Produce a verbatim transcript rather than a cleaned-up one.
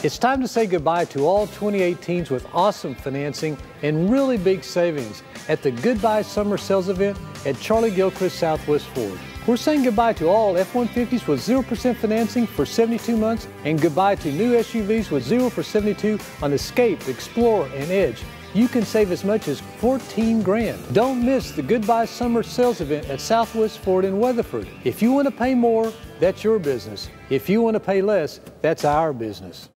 It's time to say goodbye to all twenty eighteens with awesome financing and really big savings at the Goodbye Summer Sales Event at Charlie Gilchrist Southwest Ford. We're saying goodbye to all F one fifties with zero percent financing for seventy-two months and goodbye to new S U Vs with zero for seventy-two on Escape, Explorer, and Edge. You can save as much as fourteen grand. Don't miss the Goodbye Summer Sales Event at Southwest Ford in Weatherford. If you want to pay more, that's your business. If you want to pay less, that's our business.